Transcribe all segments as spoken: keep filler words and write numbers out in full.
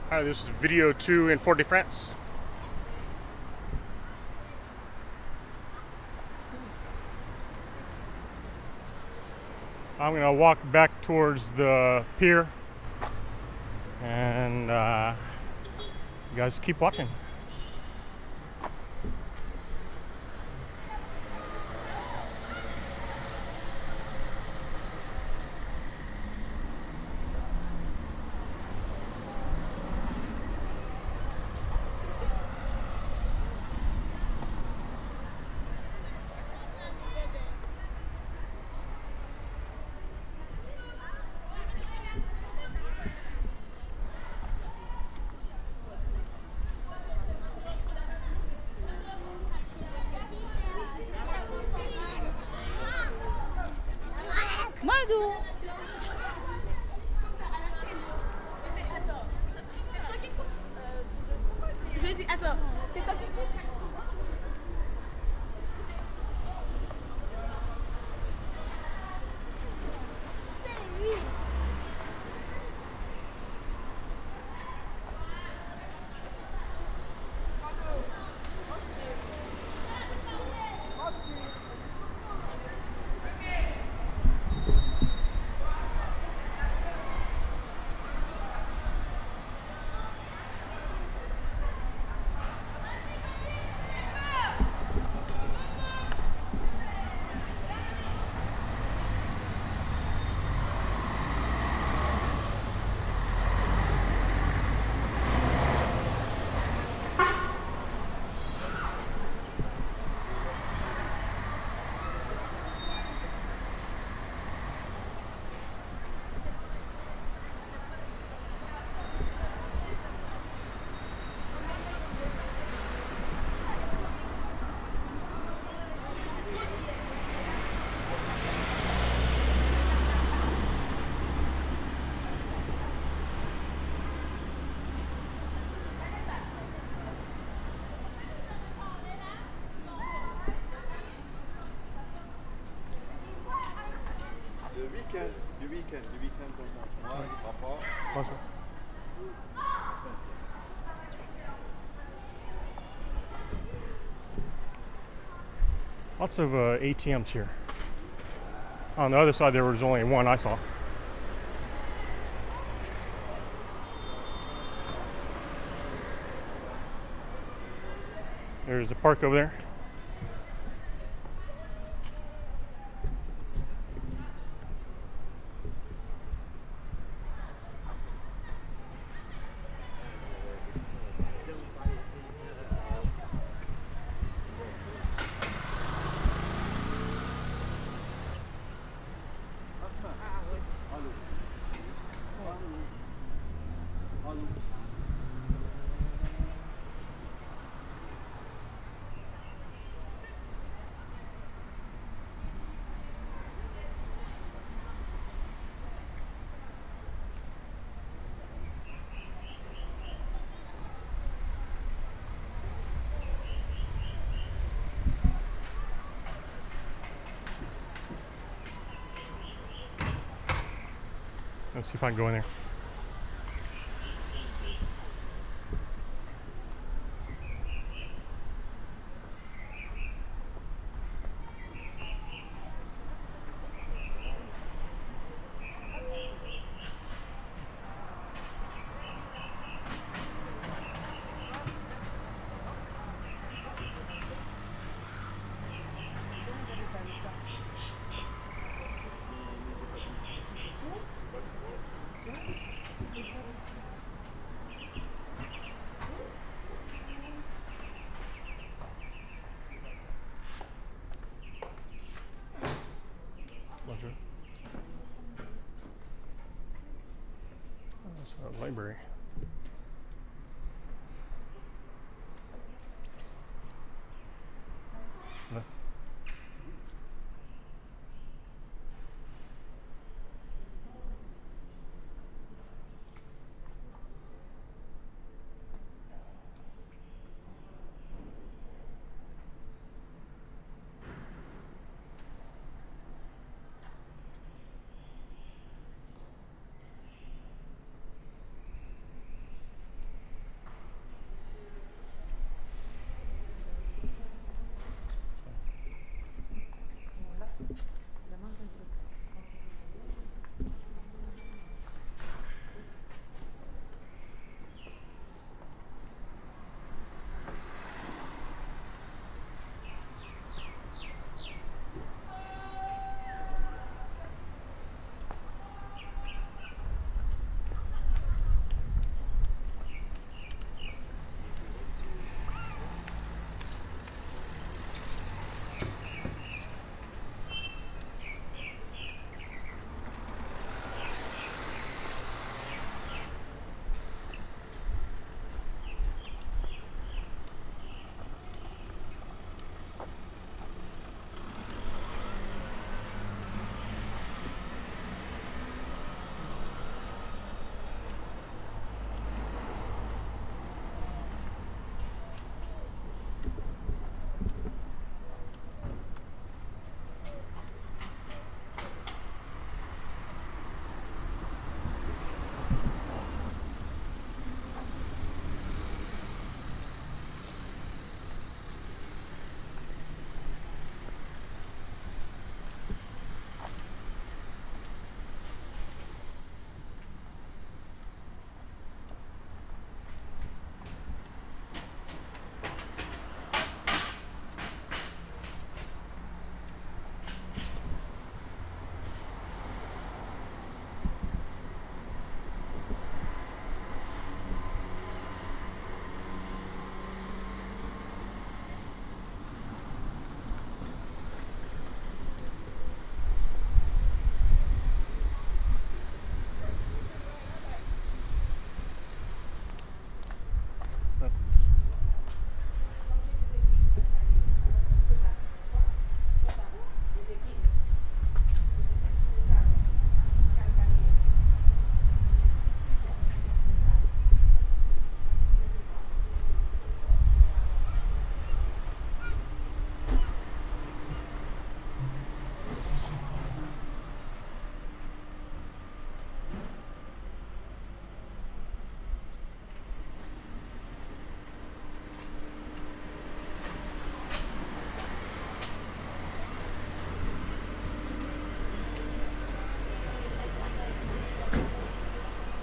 Hi, this is video two in Fort-de-France. I'm gonna walk back towards the pier, and uh, you guys keep watching. Madou. J'ai dit, attends, c'est toi qui écoutes? C'est lui. Le week-end, du week-end, du week-end pour moi. Moi, papa. Bonjour. Lots of uh, A T Ms here. On the other side, there was only one I saw. There's a park over there. Let's see if I can go in there. Bonjour. Oh, it's a library. Hello.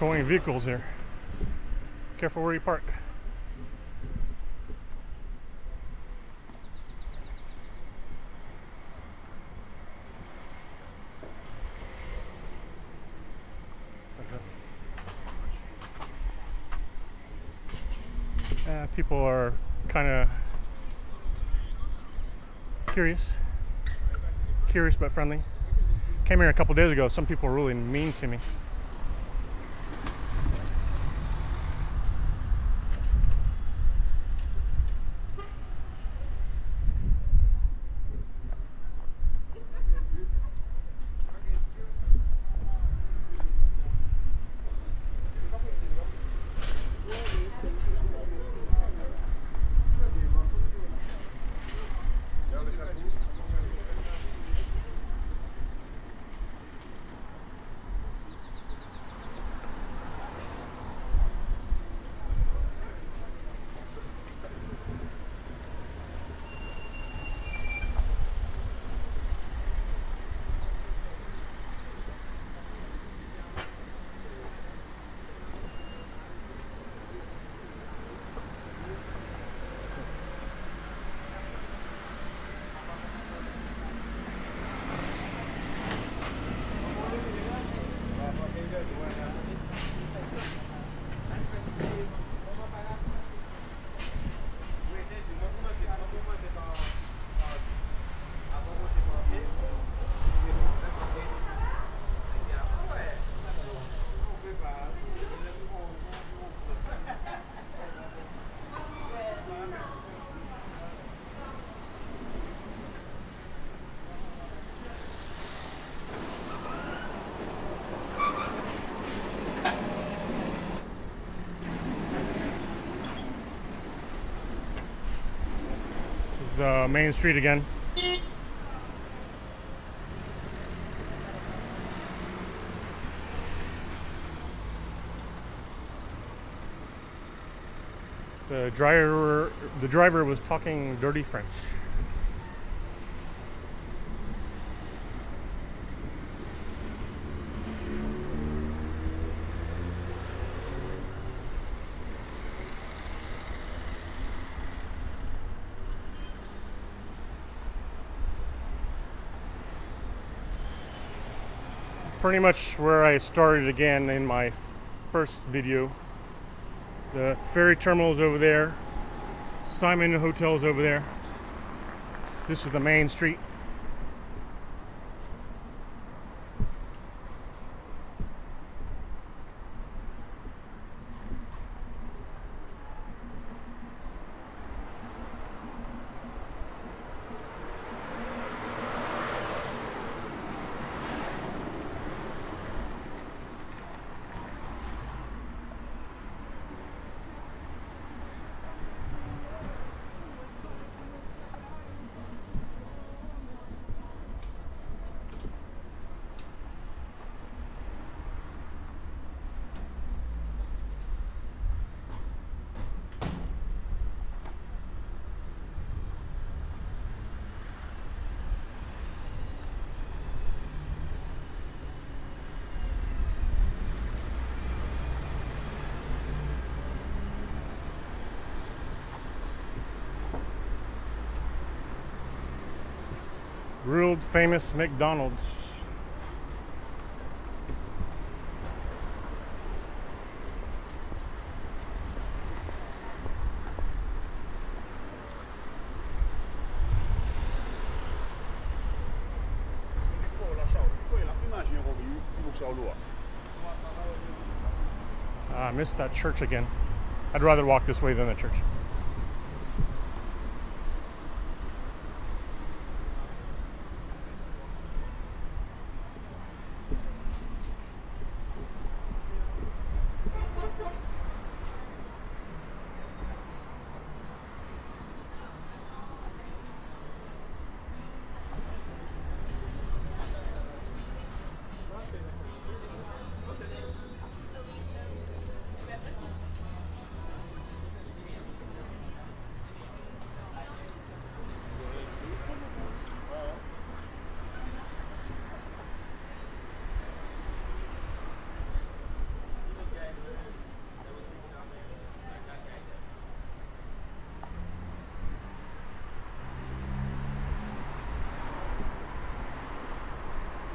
towing vehicles here. Careful where you park. Uh, people are kind of curious, curious but friendly. Came here a couple days ago. Some people were really mean to me. The main street again. The driver, the driver was talking dirty French. Pretty much where I started again in my first video. The ferry terminal is over there. Simon Hotel is over there. This is the main street. World famous McDonald's. Ah, I missed that church again. I'd rather walk this way than the church.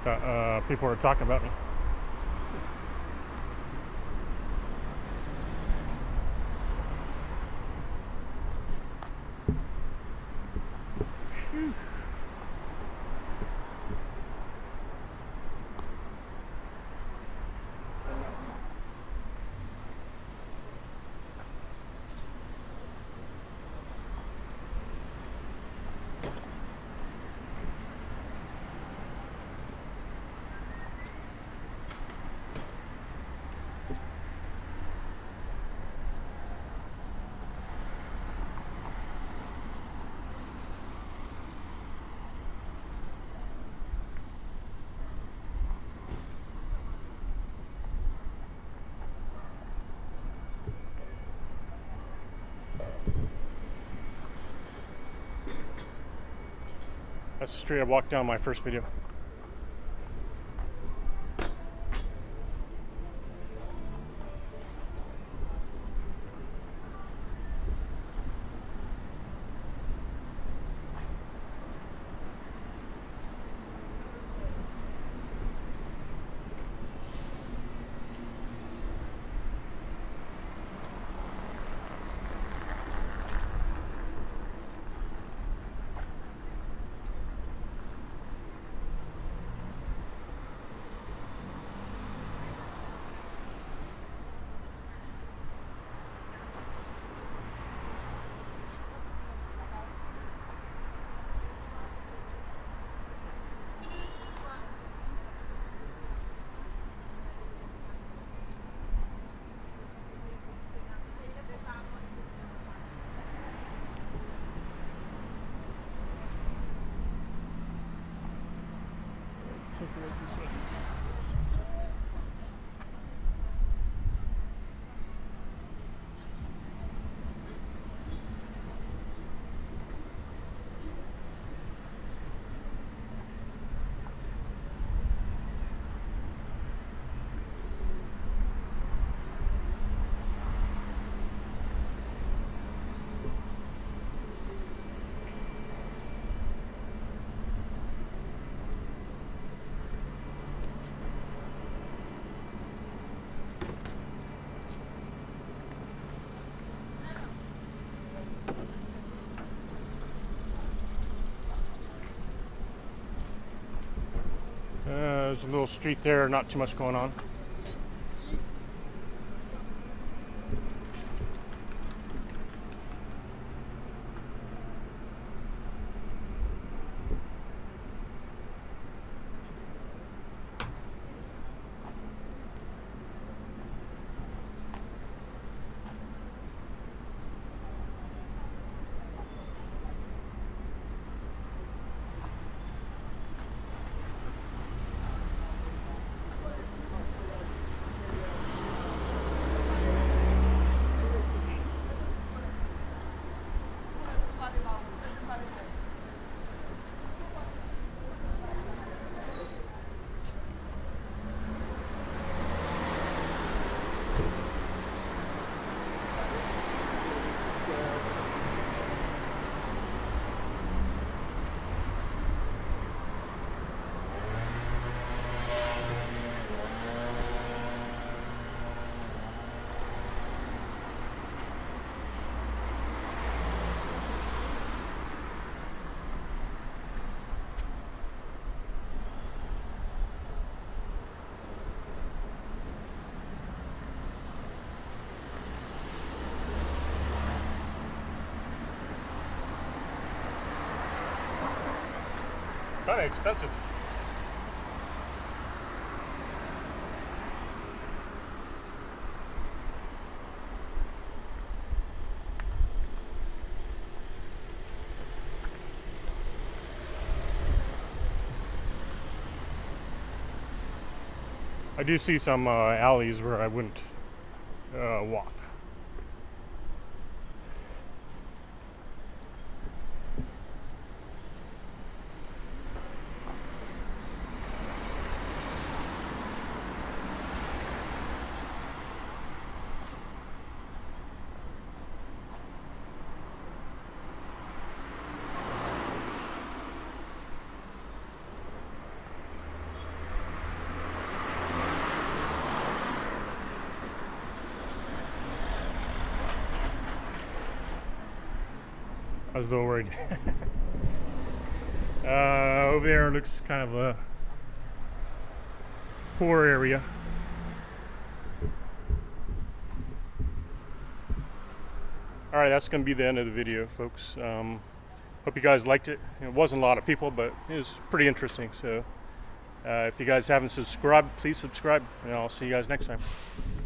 thought uh, people were talking about me. Whew. That's the street I walked down my first video. Uh, there's a little street there, not too much going on. Kind of expensive. I do see some uh, alleys where I wouldn't uh, walk. I was a little worried. uh, over there looks kind of a poor area. All right, that's going to be the end of the video, folks. Um, hope you guys liked it. It wasn't a lot of people, but it was pretty interesting. So uh, if you guys haven't subscribed, please subscribe, and I'll see you guys next time.